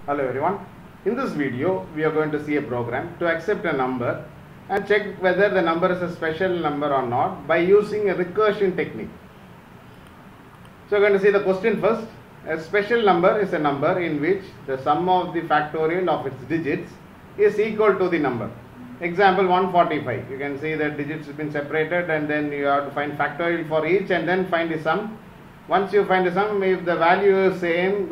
Hello everyone. In this video, we are going to see a program to accept a number and check whether the number is a special number or not by using a recursion technique. So we are going to see the question first. A special number is a number in which the sum of the factorial of its digits is equal to the number. Example 145. You can see that digits have been separated and then you have to find factorial for each and then find the sum. Once you find the sum, if the value is same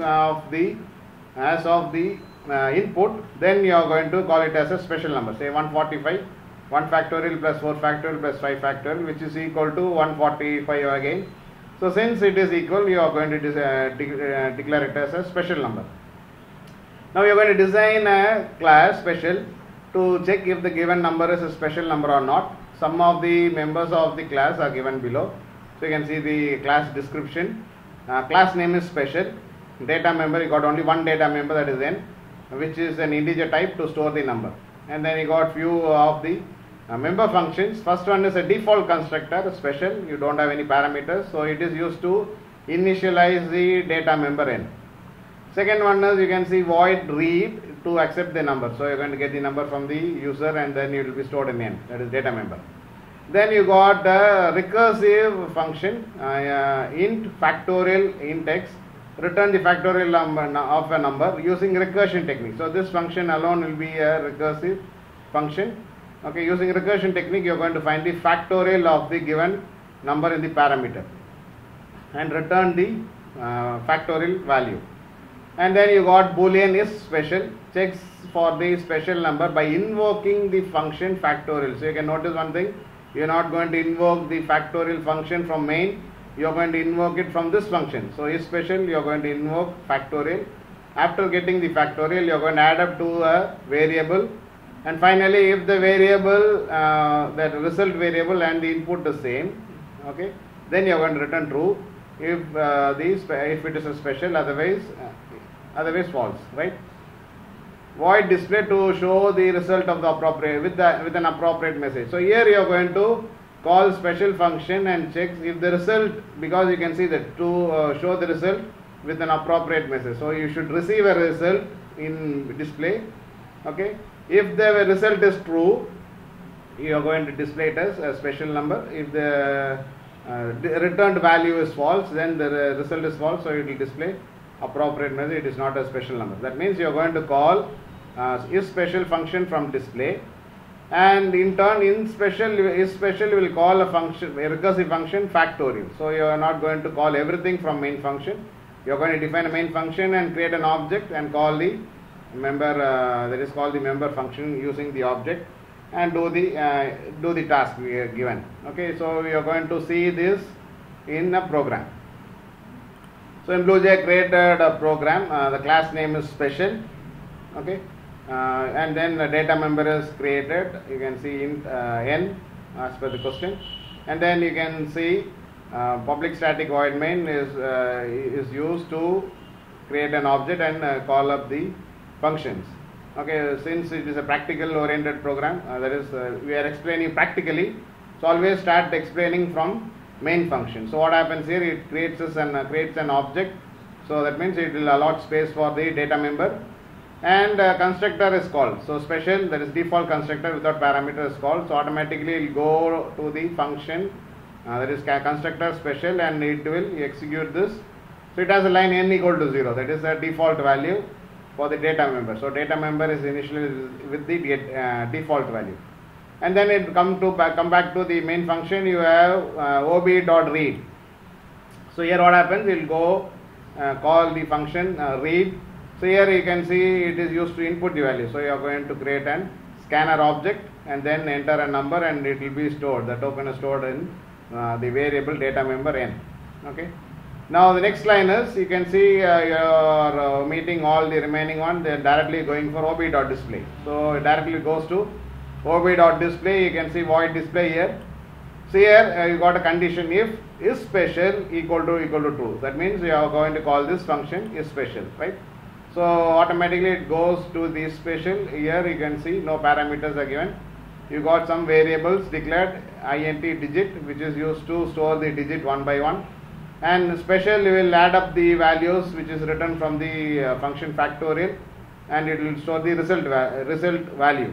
as of the input, then you are going to call it as a special number. Say 145, 1 factorial plus 4 factorial plus 5 factorial, which is equal to 145 again. So since it is equal, you are going to declare it as a special number. Now you are going to design a class special to check if the given number is a special number or not. Some of the members of the class are given below. So you can see the class description. Class name is special. Data member, you got only one data member, that is n, which is an integer type to store the number. And then you got few of the member functions. First one is a default constructor, special. You don't have any parameters, so it is used to initialize the data member n. Second one is, you can see, void read to accept the number. So you're going to get the number from the user and then it will be stored in n, that is data member. Then you got the recursive function, int factorial int x, return the factorial number of a number using recursion technique. So this function alone will be a recursive function. Okay, using recursion technique, you are going to find the factorial of the given number in the parameter and return the factorial value. And then you got boolean is special, checks for the special number by invoking the function factorial. So you can notice one thing, you are not going to invoke the factorial function from main, you are going to invoke it from this function. So is special, you are going to invoke factorial. After getting the factorial, you are going to add up to a variable, and finally if the variable, that result variable and the input is same, okay, then you are going to return true if if it is a special, otherwise false, right? Void display to show the result of the appropriate with an appropriate message. So here you are going to call special function and checks if the result, because you can see that to show the result with an appropriate message. So you should receive a result in display. Okay, if the result is true, you are going to display it as a special number. If the returned value is false, then the result is false, so it will display appropriate message. It is not a special number. That means you are going to call is special function from display, and in turn is special will call a function, a recursive function factorial. So you are not going to call everything from main function. You are going to define a main function and create an object and call the member, that is called the member function using the object, and do the task we are given. Okay, so we are going to see this in a program. So in BlueJ, created a program. The class name is special. Okay, and then the data member is created. You can see int n as per the question, and then you can see public static void main is used to create an object and call up the functions. Okay, since it is a practical oriented program, that is we are explaining practically, so always start explaining from main function. So what happens here, it creates an object, so that means it will allot space for the data member, and constructor is called. So special, that is default constructor without parameter is called, so automatically it will go to the function, that is constructor special, and it will execute this. So it has a line n equal to 0, that is a default value for the data member. So data member is initially with the default value. And then it come back to the main function. You have ob.read. So here what happens, it will go call the function read. So here you can see it is used to input the value. So you are going to create an scanner object and then enter a number, and it will be stored. The token is stored in the variable data member n. Okay. Now the next line is, you can see you are omitting all the remaining one. They are directly going for ob.display. So it directly goes to ob.display. You can see void display here. So here you got a condition, if is special equal to true. That means you are going to call this function is special, right? So automatically it goes to the special. Here you can see no parameters are given. You got some variables declared, int digit, which is used to store the digit one by one, and special, we will add up the values which is written from the function factorial, and it will store the result value.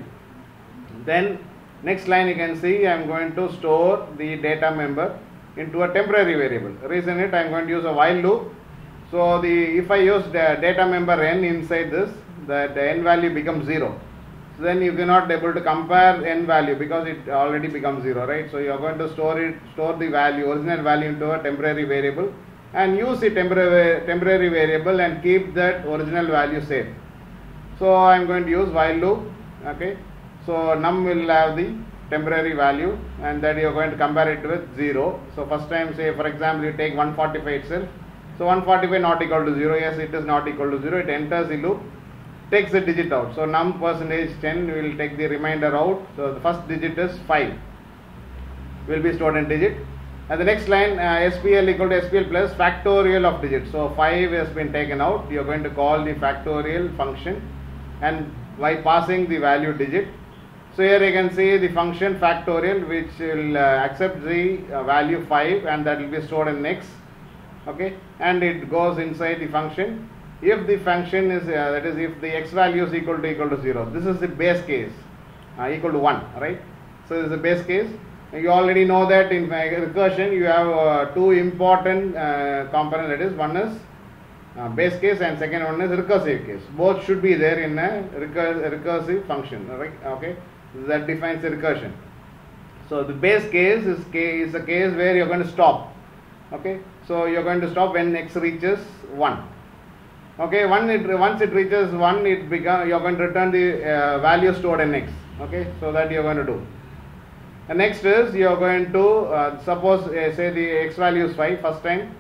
Then next line you can see I am going to store the data member into a temporary variable. Reason it, I am going to use a while loop. So if I use the data member n inside this, the n value becomes 0. So then you cannot able to compare n value because it already becomes 0, right? So you are going to store the value, original value into a temporary variable, and use the temporary variable and keep that original value safe. So I am going to use while loop. Okay. So num will have the temporary value, and that you are going to compare it with 0. So first time, say for example you take 145 itself. So 145 not equal to 0. Yes, it is not equal to 0. It enters the loop, takes the digit out. So num %10 will take the remainder out. So the first digit is 5, will be stored in digit. And the next line, SPL equal to SPL plus factorial of digits. So 5 has been taken out. You are going to call the factorial function, and by passing the value digit. So here you can see the function factorial, which will accept the value 5, and that will be stored in x. Okay, and it goes inside the function. If the function is that is, if the x value is equal to 0, this is the base case, equal to 1, right? So this is the base case. You already know that in recursion you have two important components, that is, one is base case and second one is recursive case. Both should be there in a recursive function, right? Okay, that defines the recursion. So the base case is a case where you are going to stop. Okay, so you are going to stop when x reaches 1. Okay, once it reaches 1, you are going to return the value stored in x. Okay, so that you are going to do. And next is you are going to suppose say the x value is 5. First time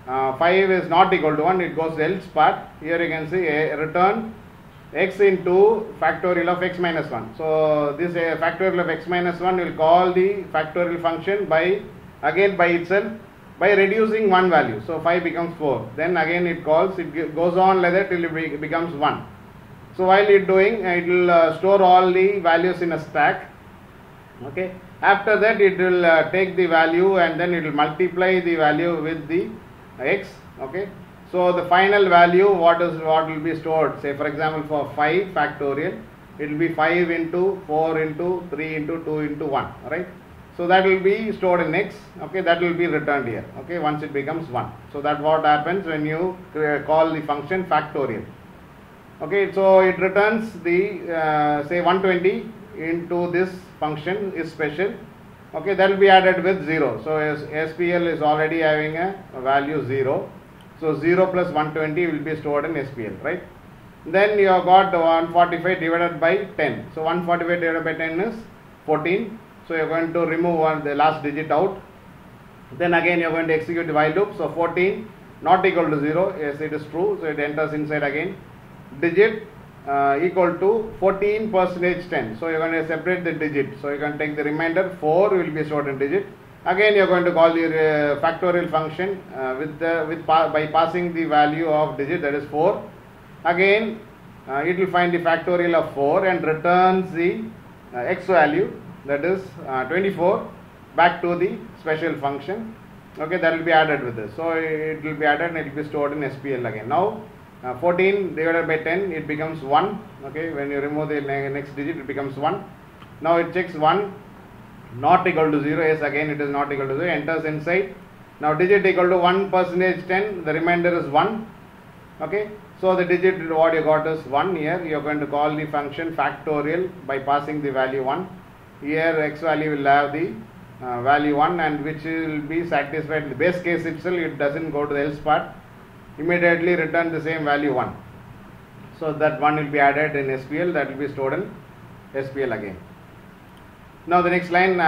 5 is not equal to 1, it goes to else part. Here you can see return x into factorial of x minus 1. So this factorial of x minus 1 will call the factorial function by itself by reducing one value. So 5 becomes 4. Then again it calls, it goes on like that till it becomes 1. So while it doing, it will store all the values in a stack. Okay. After that it will take the value and then it will multiply the value with the x. Okay. So the final value what will be stored, say for example for 5 factorial, it will be 5 into 4 into 3 into 2 into 1, right? So that will be stored in x. Okay, that will be returned here. Okay, once it becomes 1. So that what happens when you call the function factorial. Okay, so it returns the say 120 into this function is special. Okay, that will be added with 0. So SPL is already having a value 0. So 0 plus 120 will be stored in SPL, right? Then you have got 145 divided by 10. So 145 divided by 10 is 14. So you are going to remove the last digit out. Then again you are going to execute the while loop. So 14 not equal to 0. Yes, it is true. So it enters inside again. Digit equal to 14 % 10. So you are going to separate the digit. So you can take the remainder 4 will be stored in digit. Again you are going to call your factorial function by passing the value of digit, that is 4. Again it will find the factorial of 4 and returns the x value, that is 24, back to the special function. Okay, that will be added with this. So it will be added and it will be stored in SPL again. Now 14 divided by 10, it becomes 1. Okay, when you remove the next digit, it becomes 1. Now it checks 1 not equal to 0. Yes, again it is not equal to 0. Enters inside. Now digit equal to 1 % 10. The remainder is 1. Okay, so the digit what you got is 1. Here you are going to call the function factorial by passing the value 1. Here x value will have the value 1, and which will be satisfied in the base case itself. It doesn't go to the else part. Immediately return the same value 1. So that 1 will be added in SPL, that will be stored in SPL again. Now the next line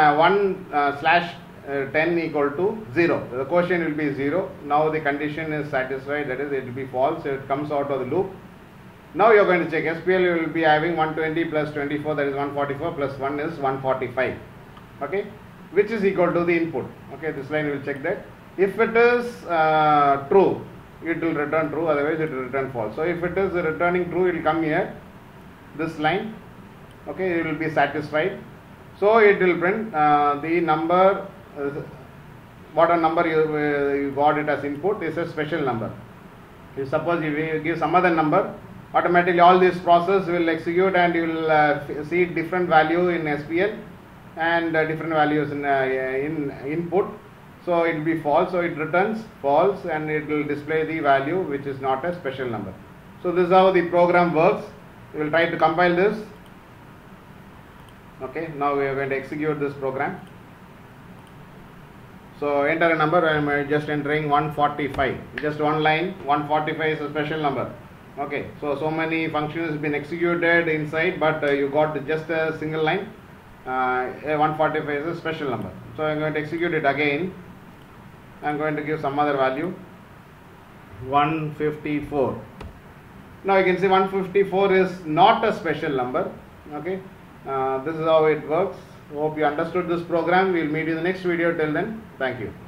1/10 equal to 0. The quotient will be 0. Now the condition is satisfied, that is it will be false. So it comes out of the loop. Now you are going to check SPL. will be having 120 plus 24, that is 144, plus 1 is 145. Okay, which is equal to the input. Okay, this line will check that. If it is true, it will return true, otherwise it will return false. So if it is returning true, it will come here, this line. Okay, it will be satisfied. So it will print the number, whatever number you got it as input is a special number. If suppose you give some other number, automatically all this process will execute, and you will see different value in SPL and different values in input. So it will be false, so it returns false, and it will display the value which is not a special number. So this is how the program works. We will try to compile this. Okay, now we are going to execute this program. So enter a number. I am just entering 145. Just one line. 145 is a special number. Okay, so many functions has been executed inside, but you got just a single line. 145 is a special number. So I am going to execute it again. I am going to give some other value. 154. Now you can see 154 is not a special number. Okay, this is how it works. Hope you understood this program. We will meet you in the next video. Till then, thank you.